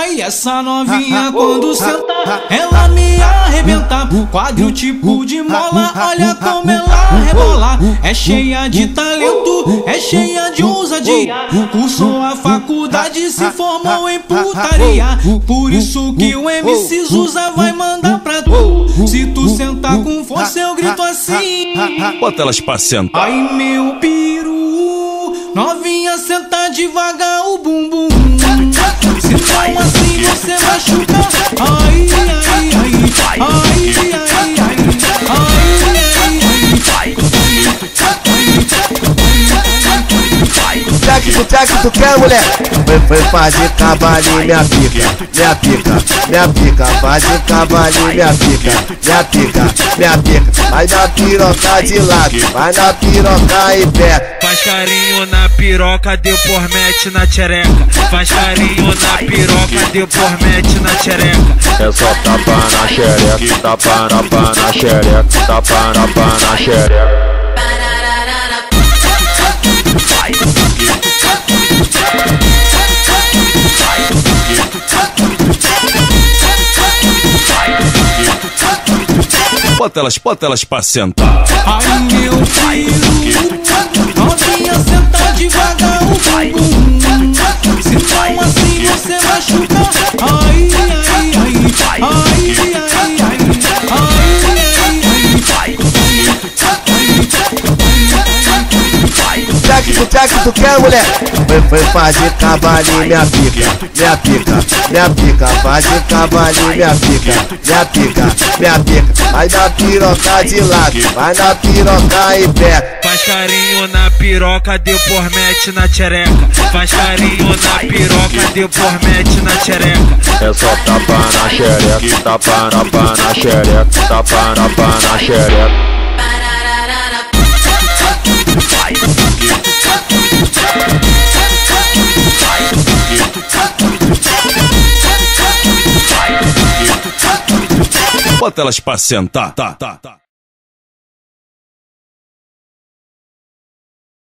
E essa novinha quando senta, ela me arrebenta. Quadril tipo de mola, olha como ela rebola. É cheia de talento, é cheia de ousadia. Cursou a faculdade, se formou em putaria. Por isso que o MC Zuza vai mandar pra tu. Se tu sentar com força eu grito assim: bota elas pra sentar. ai meu peru, novinha senta devagar o bumbum. Se não assim você machuca. Ai, ai, ai, ai, ai, ai, Já que tu quer, mulher, foi fazer cavalinho, minha pica, minha pica, minha pica, fazer cavalinho, minha pica, minha pica, minha pica. Vai na piroca de lado, vai na piroca em pé. Faz carinho na piroca, depois mete na tchereca. Faz carinho na piroca, depois mete na tchereca. É só tapa na xereca, tapa na xereca, tapa na xereca. Bota elas pra sentar. ai meu filho, novinha senta devagar o bumbum. Se não assim você machuca. Ai, ai, ai, ai, ai, ai, ai, Já que tu quer, mulher, foi fazer cavalinho, minha pica, minha pica, minha pica, fazer cavalinho, minha pica, minha pica, minha pica. Vai na piroca de lado, vai na piroca em pé. Faz carinho na piroca, depois mete na tchereca. Faz carinho na piroca, depois mete na tchereca. É só tapa na xereca, tapa na xereca, tapa na xereca. Bota elas pra sentar.